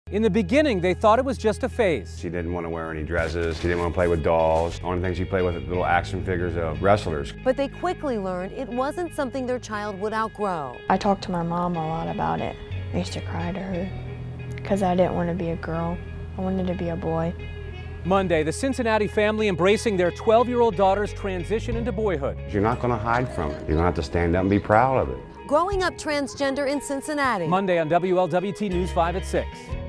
In the beginning, they thought it was just a phase. She didn't want to wear any dresses. She didn't want to play with dolls. The only thing she played with were little action figures of wrestlers. But they quickly learned it wasn't something their child would outgrow. I talked to my mom a lot about it. I used to cry to her because I didn't want to be a girl. I wanted to be a boy. Monday, the Cincinnati family embracing their 12-year-old daughter's transition into boyhood. You're not going to hide from it. You're going to have to stand up and be proud of it. Growing up transgender in Cincinnati. Monday on WLWT News 5 at 6.